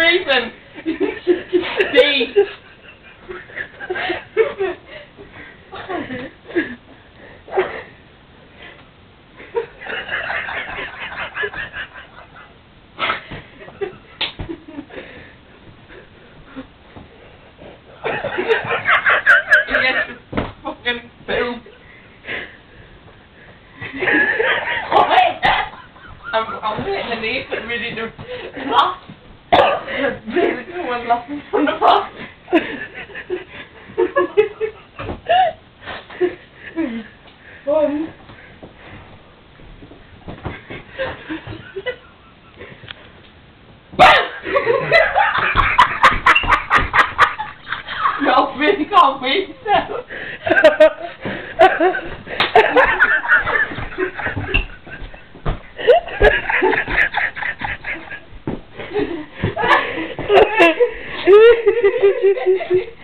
Stephen! Steve! You get the fucking poop. I'm hitting the knee but ready to laugh. Basically one laughing from the front. One. No, really can't beat yourself. Hehehehe